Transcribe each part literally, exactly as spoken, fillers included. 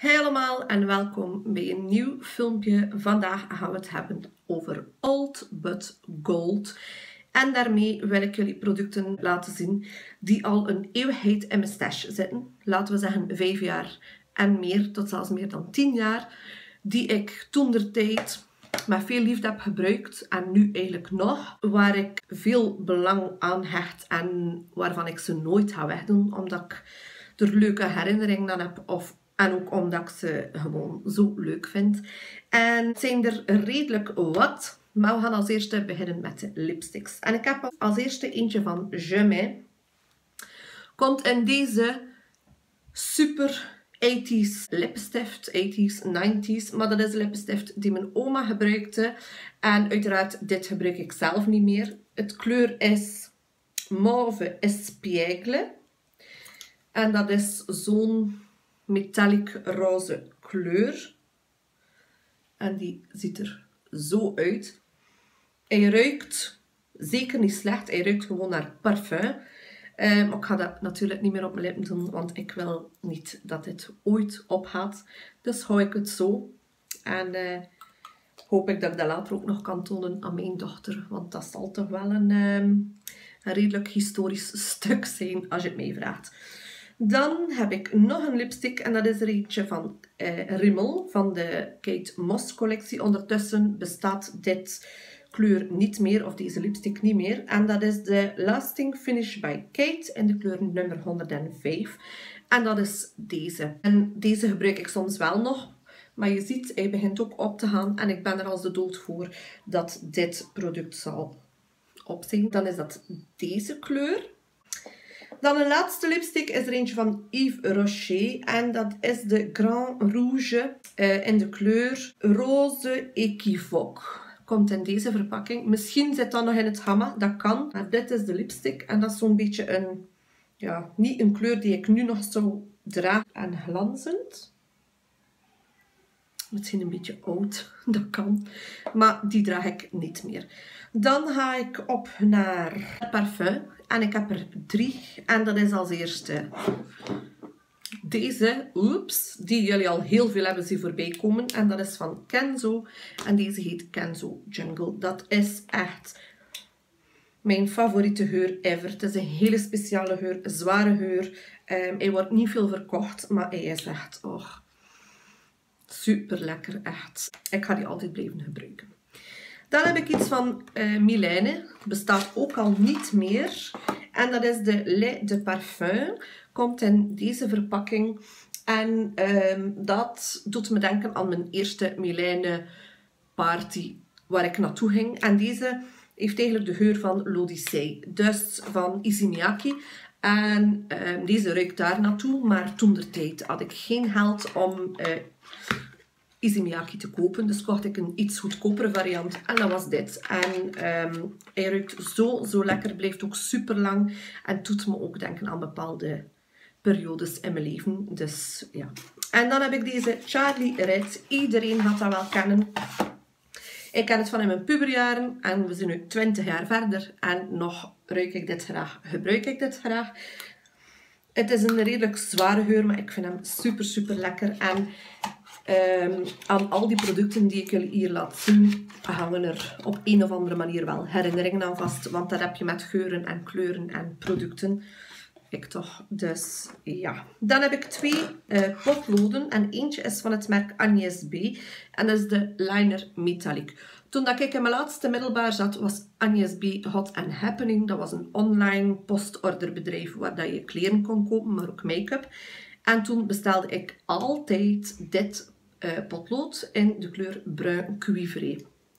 Hey allemaal en welkom bij een nieuw filmpje. Vandaag gaan we het hebben over Old But Gold. En daarmee wil ik jullie producten laten zien die al een eeuwigheid in mijn stash zitten. Laten we zeggen vijf jaar en meer, tot zelfs meer dan tien jaar. Die ik toentertijd met veel liefde heb gebruikt en nu eigenlijk nog. Waar ik veel belang aan hecht en waarvan ik ze nooit ga wegdoen. Omdat ik er leuke herinneringen aan heb of En ook omdat ik ze gewoon zo leuk vind. En het zijn er redelijk wat. Maar we gaan als eerste beginnen met de lipsticks. En ik heb als eerste eentje van Jamais. Komt in deze super tachtiger lipstift. tachtiger, negentiger. Maar dat is een lipstift die mijn oma gebruikte. En uiteraard, dit gebruik ik zelf niet meer. Het kleur is Mauve Espiègle. En dat is zo'n metallic roze kleur. En die ziet er zo uit. Hij ruikt zeker niet slecht. Hij ruikt gewoon naar parfum. Uh, maar ik ga dat natuurlijk niet meer op mijn lippen doen. Want ik wil niet dat dit ooit opgaat. Dus hou ik het zo. En uh, hoop ik dat ik dat later ook nog kan tonen aan mijn dochter. Want dat zal toch wel een, um, een redelijk historisch stuk zijn als je het mij vraagt. Dan heb ik nog een lipstick en dat is er eentje van uh, Rimmel van de Kate Moss collectie. Ondertussen bestaat dit kleur niet meer, of deze lipstick niet meer. En dat is de Lasting Finish by Kate in de kleur nummer honderdvijf. En dat is deze. En deze gebruik ik soms wel nog. Maar je ziet, hij begint ook op te gaan. En ik ben er als de dood voor dat dit product zal op zijn. Dan is dat deze kleur. Dan een laatste lipstick is er eentje van Yves Rocher. En dat is de Grand Rouge uh, in de kleur Rose Equivoque. Komt in deze verpakking. Misschien zit dat nog in het gamma, dat kan. Maar dit is de lipstick. En dat is zo'n beetje een, ja, niet een kleur die ik nu nog zou dragen. En glanzend. Misschien een beetje oud, dat kan. Maar die draag ik niet meer. Dan ga ik op naar parfum. En ik heb er drie. En dat is als eerste deze, Oops, die jullie al heel veel hebben zien voorbij komen. En dat is van Kenzo. En deze heet Kenzo Jungle. Dat is echt mijn favoriete geur ever. Het is een hele speciale geur, een zware geur. Um, hij wordt niet veel verkocht, maar hij is echt oh, super lekker, echt. Ik ga die altijd blijven gebruiken. Dan heb ik iets van uh, Milène. Bestaat ook al niet meer. En dat is de Lait de Parfum. Komt in deze verpakking. En um, dat doet me denken aan mijn eerste Milène party waar ik naartoe ging. En deze heeft eigenlijk de geur van l'Odyssée. Dus van Issey Miyake. En um, deze ruikt daar naartoe. Maar toen der tijd had ik geen geld om Uh, Issey Miyake te kopen. Dus kocht ik een iets goedkopere variant. En dat was dit. En um, hij ruikt zo, zo lekker. Blijft ook super lang. En doet me ook denken aan bepaalde periodes in mijn leven. Dus ja. En dan heb ik deze Charlie Red. Iedereen gaat dat wel kennen. Ik ken het van in mijn puberjaren. En we zijn nu twintig jaar verder. En nog ruik ik dit graag. Gebruik ik dit graag. Het is een redelijk zware geur. Maar ik vind hem super, super lekker. En Um, aan al die producten die ik jullie hier laat zien, hangen er op een of andere manier wel herinneringen aan vast. Want dat heb je met geuren en kleuren en producten. Ik toch. Dus ja. Dan heb ik twee uh, potloden. En eentje is van het merk Agnès B. En dat is de Liner Metallic. Toen dat ik in mijn laatste middelbaar zat, was Agnès B Hot and Happening. Dat was een online postorderbedrijf waar dat je kleren kon kopen, maar ook make-up. En toen bestelde ik altijd dit uh, potlood in de kleur bruin cuivré.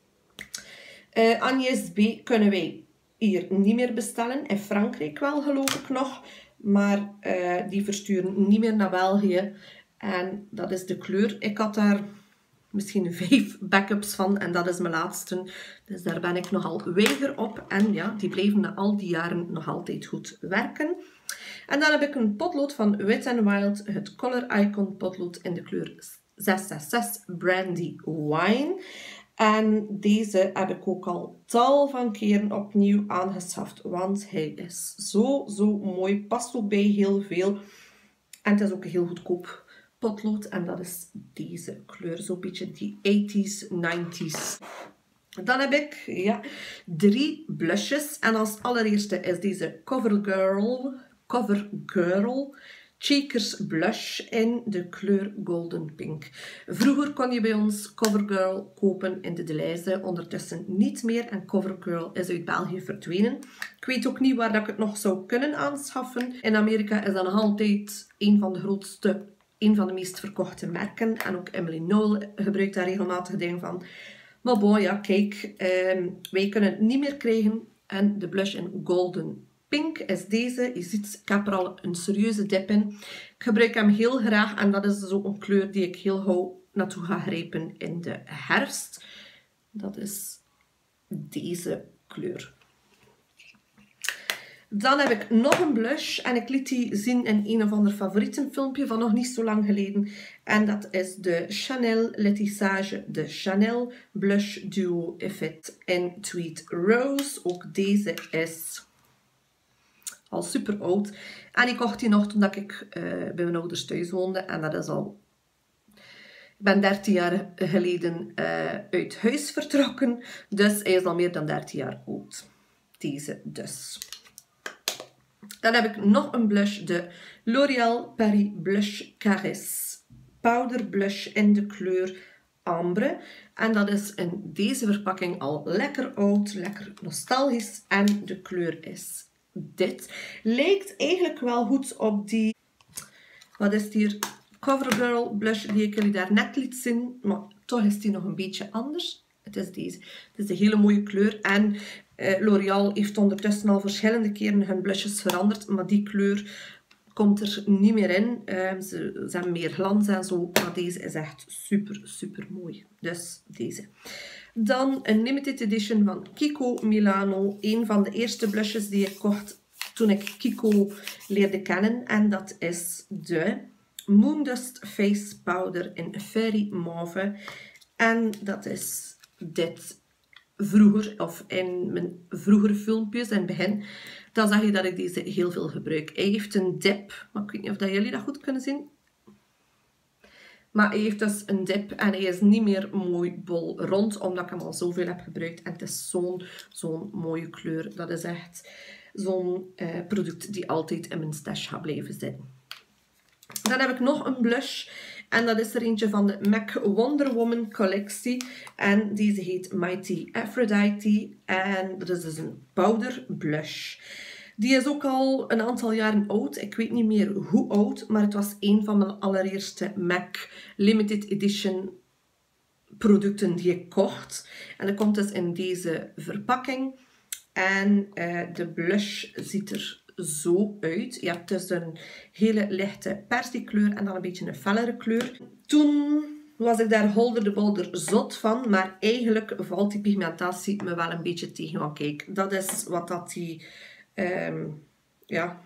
Uh, Agnès B kunnen wij hier niet meer bestellen. In Frankrijk wel, geloof ik nog. Maar uh, die versturen niet meer naar België. En dat is de kleur. Ik had daar misschien vijf backups van. En dat is mijn laatste. Dus daar ben ik nogal weiger op. En ja, die blijven na al die jaren nog altijd goed werken. En dan heb ik een potlood van Wet n Wild, het Color Icon potlood in de kleur zes zes zes Brandy Wine. En deze heb ik ook al tal van keren opnieuw aangeschaft, want hij is zo, zo mooi. Past ook bij heel veel. En het is ook een heel goedkoop potlood en dat is deze kleur. Zo'n beetje die tachtiger, negentiger. Dan heb ik ja, drie blushes. En als allereerste is deze CoverGirl, CoverGirl Cheekers Blush in de kleur Golden Pink. Vroeger kon je bij ons CoverGirl kopen in de Deleuze, ondertussen niet meer. En CoverGirl is uit België verdwenen. Ik weet ook niet waar dat ik het nog zou kunnen aanschaffen. In Amerika is dat nog altijd een van de grootste, een van de meest verkochte merken. En ook Emily Noel gebruikt daar regelmatig dingen van. Maar bon, ja, kijk, eh, wij kunnen het niet meer krijgen. En de blush in Golden Pink is deze. Je ziet, ik heb er al een serieuze dip in. Ik gebruik hem heel graag en dat is dus ook een kleur die ik heel gauw naartoe ga grijpen in de herfst. Dat is deze kleur. Dan heb ik nog een blush en ik liet die zien in een of ander favorietenfilmpje van nog niet zo lang geleden. En dat is de Chanel Letissage de Chanel Blush Duo Effect in Tweed Rose. Ook deze is al super oud. En ik kocht die nog toen ik uh, bij mijn ouders thuis woonde. En dat is al... Ik ben dertien jaar geleden uh, uit huis vertrokken. Dus hij is al meer dan dertien jaar oud. Deze dus. Dan heb ik nog een blush. De L'Oréal Paris Blush Caresse Powder Blush in de kleur Ambre. En dat is in deze verpakking al lekker oud. Lekker nostalgisch. En de kleur is dit. Lijkt eigenlijk wel goed op die... Wat is het hier? CoverGirl blush die ik jullie daar net liet zien. Maar toch is die nog een beetje anders. Het is deze. Het is een hele mooie kleur. En uh, L'Oréal heeft ondertussen al verschillende keren hun blushes veranderd. Maar die kleur komt er niet meer in. Uh, ze, ze hebben meer glans en zo. Maar deze is echt super, super mooi. Dus deze. Dan een limited edition van Kiko Milano. Een van de eerste blushes die ik kocht toen ik Kiko leerde kennen. En dat is de Moondust Face Powder in Fairy Mauve. En dat is dit. Vroeger, of in mijn vroegere filmpjes in het begin, dan zag je dat ik deze heel veel gebruik. Hij heeft een dip, maar ik weet niet of dat jullie dat goed kunnen zien. Maar hij heeft dus een dip en hij is niet meer mooi bol rond, omdat ik hem al zoveel heb gebruikt. En het is zo'n zo'n mooie kleur. Dat is echt zo'n uh, product die altijd in mijn stash gaat blijven zitten. Dan heb ik nog een blush. En dat is er eentje van de MAC Wonder Woman collectie. En deze heet Mighty Aphrodite. En dat is dus een powder blush. Die is ook al een aantal jaren oud. Ik weet niet meer hoe oud. Maar het was een van mijn allereerste MAC Limited Edition producten die ik kocht. En dat komt dus in deze verpakking. En uh, de blush ziet er zo uit. Je hebt dus een hele lichte persiekleur en dan een beetje een fellere kleur. Toen was ik daar holder de bolder zot van, maar eigenlijk valt die pigmentatie me wel een beetje tegen. Want kijk, dat is wat dat die um, ja,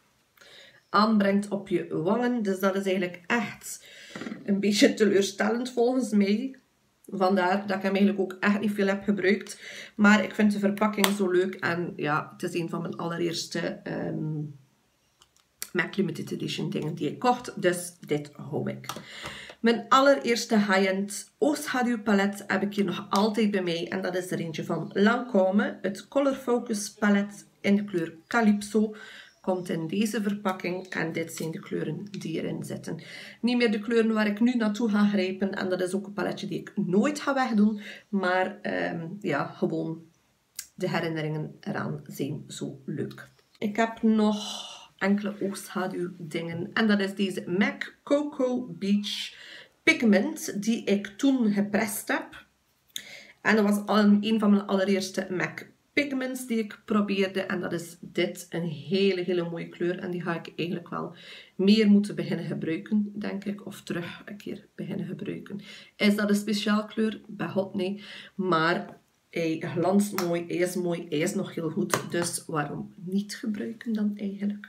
aanbrengt op je wangen. Dus dat is eigenlijk echt een beetje teleurstellend volgens mij. Vandaar dat ik hem eigenlijk ook echt niet veel heb gebruikt. Maar ik vind de verpakking zo leuk. En ja, het is een van mijn allereerste um, MAC Limited Edition dingen die ik kocht. Dus dit hou ik. Mijn allereerste high-end oogschaduwpalet heb ik hier nog altijd bij mij. En dat is er eentje van Lancôme. Het Color Focus palet in de kleur Calypso. Komt in deze verpakking en dit zijn de kleuren die erin zitten. Niet meer de kleuren waar ik nu naartoe ga grijpen en dat is ook een paletje die ik nooit ga wegdoen. Maar um, ja, gewoon de herinneringen eraan zijn zo leuk. Ik heb nog enkele oogschaduwdingen en dat is deze MAC Cocoa Beach Pigment die ik toen geprest heb. En dat was een van mijn allereerste MAC pigments die ik probeerde en dat is dit, een hele hele mooie kleur en die ga ik eigenlijk wel meer moeten beginnen gebruiken, denk ik, of terug een keer beginnen gebruiken. Is dat een speciaal kleur? Bij God nee, maar hij glanst mooi, hij is mooi, hij is nog heel goed, dus waarom niet gebruiken dan eigenlijk?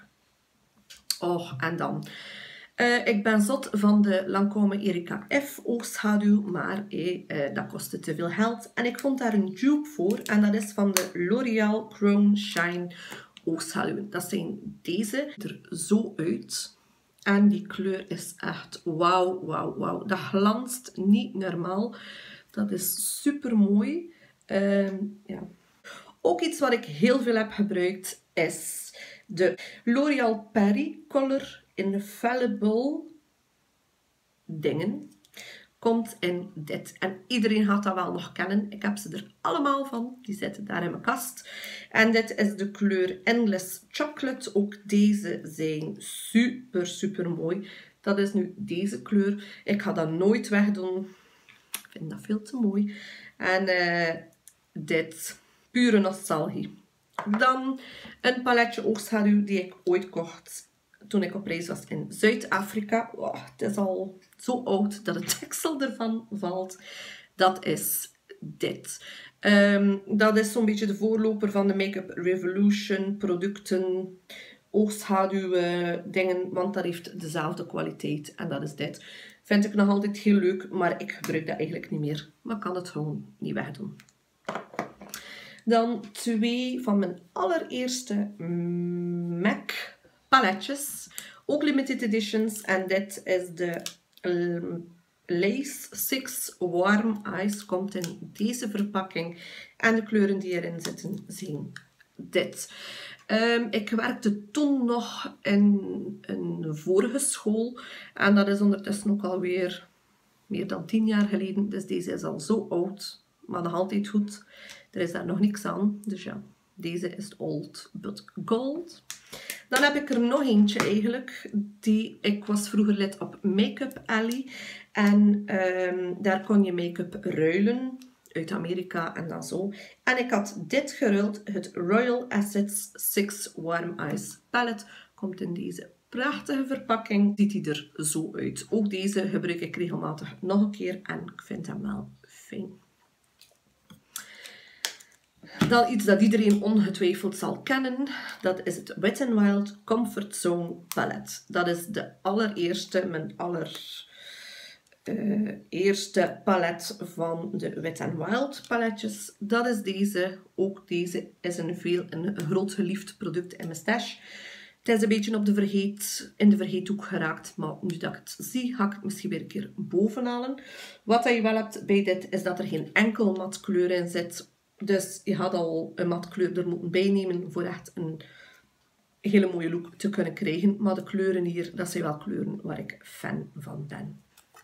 Oh, en dan... Uh, ik ben zot van de Lancôme Erika F oogschaduw, maar hey, uh, dat kostte te veel geld. En ik vond daar een dupe voor en dat is van de L'Oréal Chrome Shine oogschaduwen. Dat zijn deze er zo uit. En die kleur is echt wauw, wauw, wauw. Dat glanst niet normaal. Dat is super mooi. Um, ja. Ook iets wat ik heel veel heb gebruikt is de L'Oréal Paris Color Infallible dingen. Komt in dit. En iedereen gaat dat wel nog kennen. Ik heb ze er allemaal van. Die zitten daar in mijn kast. En dit is de kleur Endless Chocolate. Ook deze zijn super, super mooi. Dat is nu deze kleur. Ik ga dat nooit wegdoen. Ik vind dat veel te mooi. En uh, dit. Pure nostalgie. Dan een paletje oogschaduw die ik ooit kocht toen ik op reis was in Zuid-Afrika. Oh, het is al zo oud dat het deksel ervan valt. Dat is dit. Um, dat is zo'n beetje de voorloper van de Make-up Revolution producten, oogschaduwen, dingen, want dat heeft dezelfde kwaliteit. En dat is dit. Vind ik nog altijd heel leuk, maar ik gebruik dat eigenlijk niet meer. Maar ik kan het gewoon niet wegdoen. Dan twee van mijn allereerste M A C paletjes. Ook limited editions. En dit is de um, Lace six Warm Eyes. Komt in deze verpakking. En de kleuren die erin zitten zijn dit. Um, ik werkte toen nog in een vorige school. En dat is ondertussen ook alweer meer dan tien jaar geleden. Dus deze is al zo oud. Maar nog altijd goed. Er is daar nog niks aan. Dus ja, deze is old but gold. Dan heb ik er nog eentje eigenlijk. Die, ik was vroeger lid op Make-up Alley. En um, daar kon je make-up ruilen. Uit Amerika en dan zo. En ik had dit geruild. Het Royal Assets six Warm Eyes Palette. Komt in deze prachtige verpakking. Ziet hij er zo uit. Ook deze gebruik ik regelmatig nog een keer. En ik vind hem wel fijn. Dan iets dat iedereen ongetwijfeld zal kennen. Dat is het Wet n Wild Comfort Zone Palette. Dat is de allereerste, mijn allereerste uh, palet van de Wet n Wild paletjes. Dat is deze. Ook deze is een, veel, een groot geliefd product in mijn stash. Het is een beetje op de vergeet, in de vergeethoek geraakt. Maar nu dat ik het zie, ga ik het misschien weer een keer bovenhalen. Wat je wel hebt bij dit, is dat er geen enkel mat kleur in zit. Dus je had al een mat kleur er moeten bijnemen voor echt een hele mooie look te kunnen krijgen. Maar de kleuren hier, dat zijn wel kleuren waar ik fan van ben.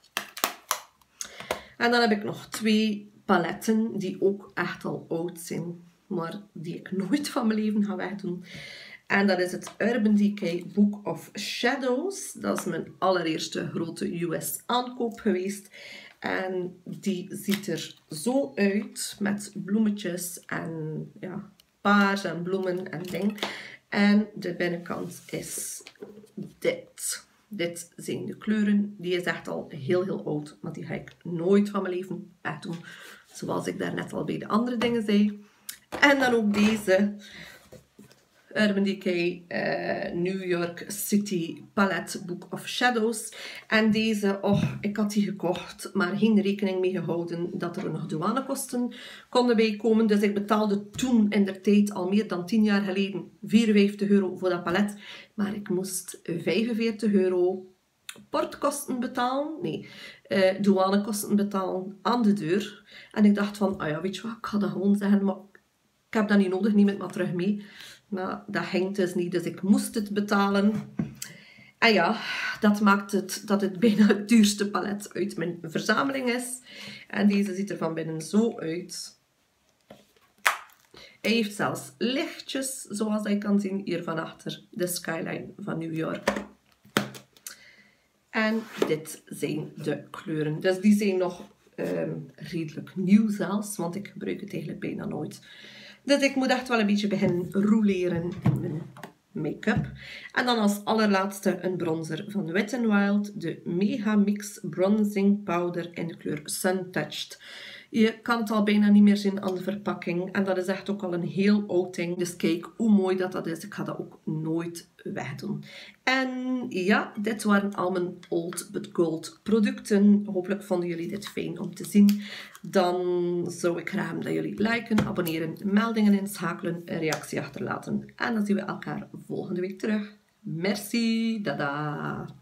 En dan heb ik nog twee paletten die ook echt al oud zijn. Maar die ik nooit van mijn leven ga wegdoen. En dat is het Urban Decay Book of Shadows. Dat is mijn allereerste grote U S aankoop geweest. En die ziet er zo uit met bloemetjes en ja, paars en bloemen en ding. En de binnenkant is dit. Dit zijn de kleuren. Die is echt al heel heel oud, maar die ga ik nooit van mijn leven wegdoen. Zoals ik daarnet al bij de andere dingen zei. En dan ook deze Urban Decay uh, New York City Palette Book of Shadows. En deze, oh, ik had die gekocht, maar geen rekening mee gehouden dat er nog douanekosten konden bijkomen. Dus ik betaalde toen in de tijd, al meer dan tien jaar geleden, vierenvijftig euro voor dat palet. Maar ik moest vijfenveertig euro portkosten betalen, nee, uh, douanekosten betalen aan de deur. En ik dacht van, ah ja, weet je wat, ik ga dat gewoon zeggen, maar ik heb dat niet nodig, neem het maar terug mee. Maar dat ging dus niet, dus ik moest het betalen. En ja, dat maakt het dat het bijna het duurste palet uit mijn verzameling is. En deze ziet er van binnen zo uit. Hij heeft zelfs lichtjes, zoals je kan zien hier van achter, de skyline van New York. En dit zijn de kleuren. Dus die zijn nog um, redelijk nieuw zelfs, want ik gebruik het eigenlijk bijna nooit. Dus ik moet echt wel een beetje beginnen roleren in mijn make-up. En dan als allerlaatste een bronzer van Wet n Wild. De Mega Mix Bronzing Powder in de kleur Sun Touched. Je kan het al bijna niet meer zien aan de verpakking. En dat is echt ook al een heel oud ding. Dus kijk hoe mooi dat dat is. Ik ga dat ook nooit wegdoen. En ja, dit waren al mijn Old But Gold producten. Hopelijk vonden jullie dit fijn om te zien. Dan zou ik graag dat jullie liken, abonneren, meldingen inschakelen, een reactie achterlaten. En dan zien we elkaar volgende week terug. Merci, dada!